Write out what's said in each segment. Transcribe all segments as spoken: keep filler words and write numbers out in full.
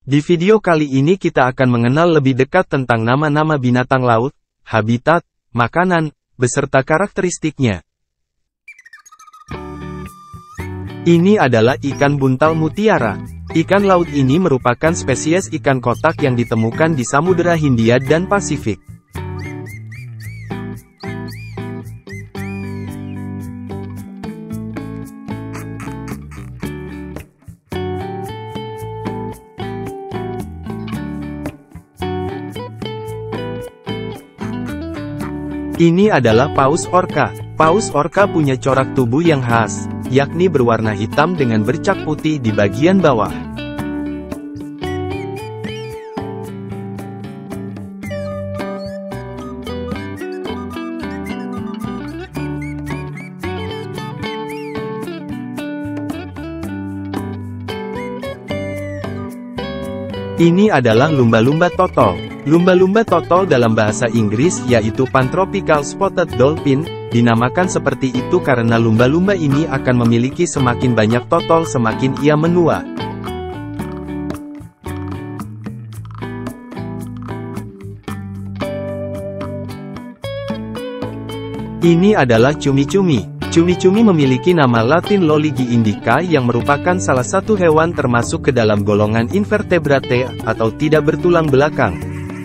Di video kali ini kita akan mengenal lebih dekat tentang nama-nama binatang laut, habitat, makanan, beserta karakteristiknya. Ini adalah ikan buntal mutiara. Ikan laut ini merupakan spesies ikan kotak yang ditemukan di Samudera Hindia dan Pasifik. Ini adalah paus orca. Paus orca punya corak tubuh yang khas, yakni berwarna hitam dengan bercak putih di bagian bawah. Ini adalah lumba-lumba totol. Lumba-lumba totol dalam bahasa Inggris yaitu Pantropical Spotted Dolphin, dinamakan seperti itu karena lumba-lumba ini akan memiliki semakin banyak totol semakin ia menua. Ini adalah cumi-cumi. Cumi-cumi memiliki nama Latin Loligi indica yang merupakan salah satu hewan termasuk ke dalam golongan invertebrate atau tidak bertulang belakang.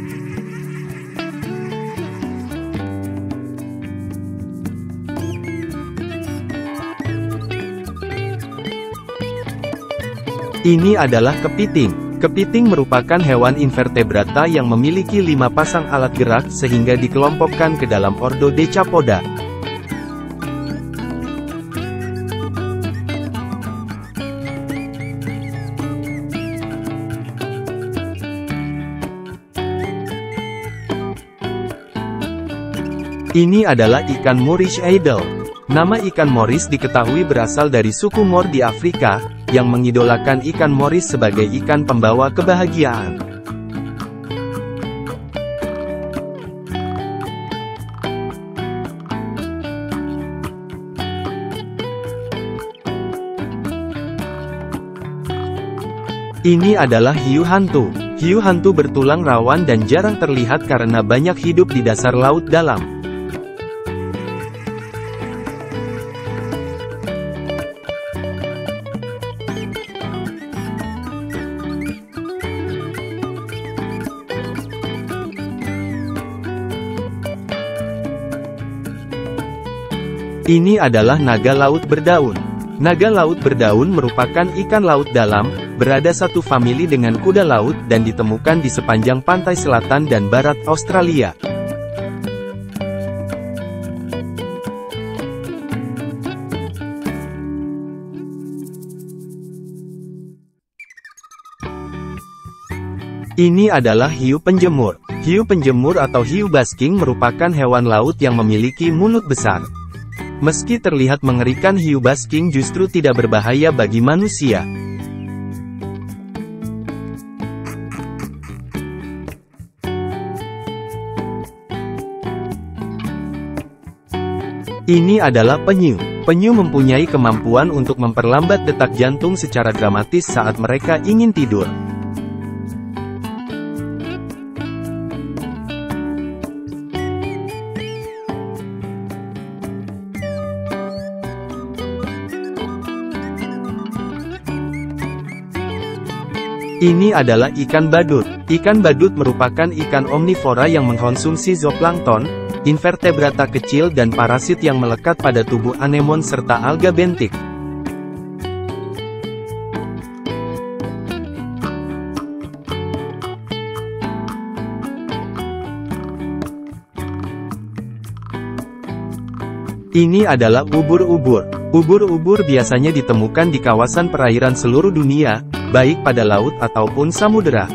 Ini adalah kepiting. Kepiting merupakan hewan invertebrata yang memiliki lima pasang alat gerak sehingga dikelompokkan ke dalam ordo Decapoda. Ini adalah ikan Moorish Idol. Nama ikan Moorish diketahui berasal dari suku Moor di Afrika, yang mengidolakan ikan Moorish sebagai ikan pembawa kebahagiaan. Ini adalah hiu hantu. Hiu hantu bertulang rawan dan jarang terlihat karena banyak hidup di dasar laut dalam. Ini adalah naga laut berdaun. Naga laut berdaun merupakan ikan laut dalam, berada satu famili dengan kuda laut dan ditemukan di sepanjang pantai selatan dan barat Australia. Ini adalah hiu penjemur. Hiu penjemur atau hiu basking merupakan hewan laut yang memiliki mulut besar. Meski terlihat mengerikan, hiu basking justru tidak berbahaya bagi manusia. Ini adalah penyu. Penyu mempunyai kemampuan untuk memperlambat detak jantung secara dramatis saat mereka ingin tidur. Ini adalah ikan badut. Ikan badut merupakan ikan omnivora yang mengkonsumsi zooplankton, invertebrata kecil dan parasit yang melekat pada tubuh anemon serta alga bentik. Ini adalah ubur-ubur. Ubur-ubur biasanya ditemukan di kawasan perairan seluruh dunia, baik pada laut ataupun samudera.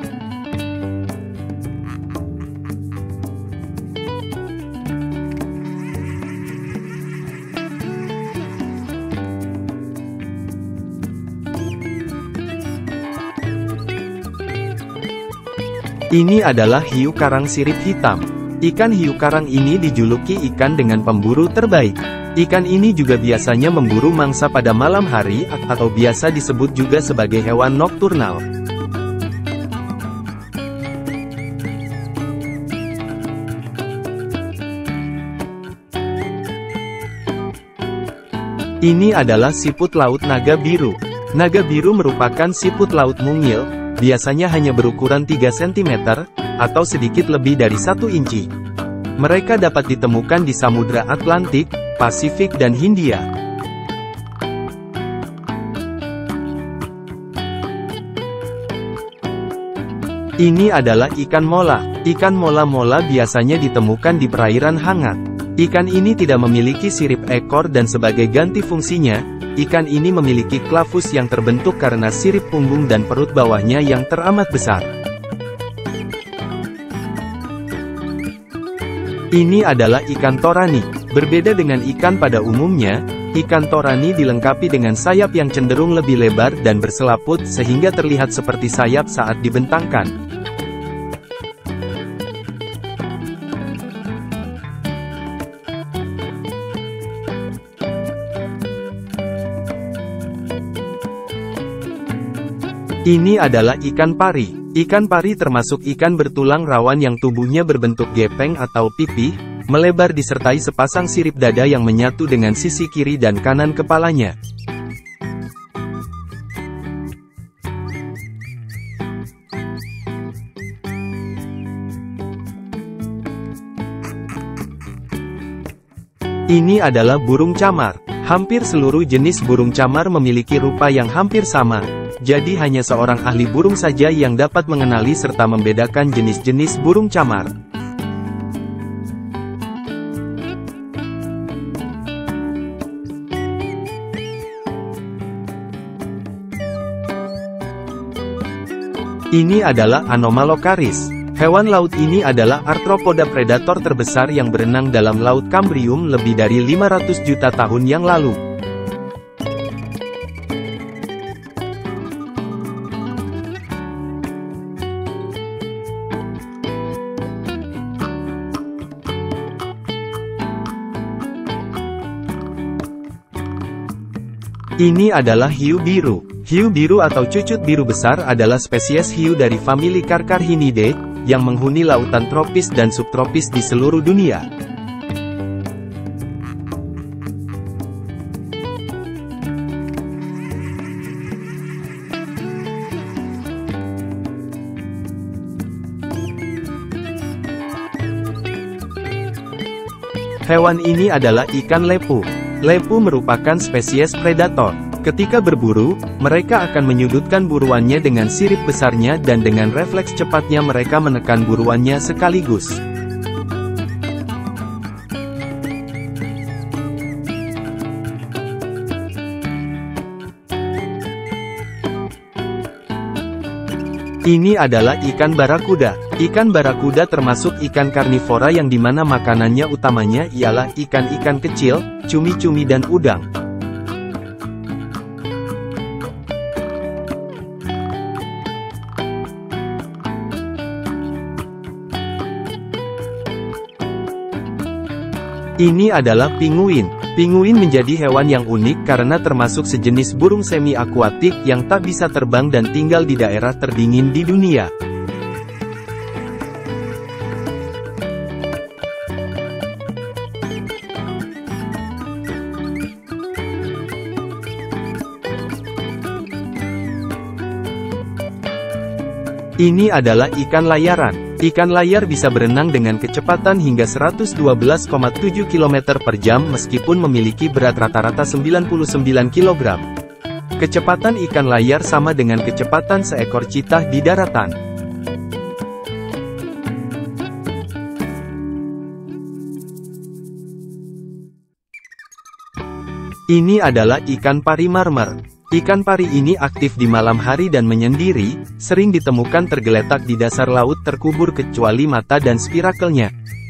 Ini adalah hiu karang sirip hitam. Ikan hiu karang ini dijuluki ikan dengan pemburu terbaik. Ikan ini juga biasanya memburu mangsa pada malam hari, atau biasa disebut juga sebagai hewan nokturnal. Ini adalah siput laut naga biru. Naga biru merupakan siput laut mungil, biasanya hanya berukuran tiga sentimeter, atau sedikit lebih dari satu inci. Mereka dapat ditemukan di Samudra Atlantik, Pasifik dan Hindia. Ini adalah ikan mola. Ikan mola-mola biasanya ditemukan di perairan hangat. Ikan ini tidak memiliki sirip ekor dan sebagai ganti fungsinya, ikan ini memiliki klavus yang terbentuk karena sirip punggung dan perut bawahnya yang teramat besar. Ini adalah ikan torani. Berbeda dengan ikan pada umumnya, ikan torani dilengkapi dengan sayap yang cenderung lebih lebar dan berselaput sehingga terlihat seperti sayap saat dibentangkan. Ini adalah ikan pari. Ikan pari termasuk ikan bertulang rawan yang tubuhnya berbentuk gepeng atau pipih, melebar disertai sepasang sirip dada yang menyatu dengan sisi kiri dan kanan kepalanya. Ini adalah burung camar. Hampir seluruh jenis burung camar memiliki rupa yang hampir sama. Jadi hanya seorang ahli burung saja yang dapat mengenali serta membedakan jenis-jenis burung camar. Ini adalah Anomalocaris. Hewan laut ini adalah arthropoda predator terbesar yang berenang dalam Laut Kambrium lebih dari lima ratus juta tahun yang lalu. Ini adalah hiu biru. Hiu biru atau cucut biru besar adalah spesies hiu dari famili Carcharhinidae, yang menghuni lautan tropis dan subtropis di seluruh dunia. Hewan ini adalah ikan lepu. Lepu merupakan spesies predator. Ketika berburu, mereka akan menyudutkan buruannya dengan sirip besarnya dan dengan refleks cepatnya mereka menekan buruannya sekaligus. Ini adalah ikan barakuda. Ikan barakuda termasuk ikan karnivora yang dimana makanannya utamanya ialah ikan-ikan kecil, cumi-cumi dan udang. Ini adalah pinguin. Pinguin menjadi hewan yang unik karena termasuk sejenis burung semi-akuatik yang tak bisa terbang dan tinggal di daerah terdingin di dunia. Ini adalah ikan layaran. Ikan layar bisa berenang dengan kecepatan hingga seratus dua belas koma tujuh kilometer per jam meskipun memiliki berat rata-rata sembilan puluh sembilan kilogram. Kecepatan ikan layar sama dengan kecepatan seekor citah di daratan. Ini adalah ikan pari marmer. Ikan pari ini aktif di malam hari dan menyendiri, sering ditemukan tergeletak di dasar laut terkubur kecuali mata dan spirakelnya.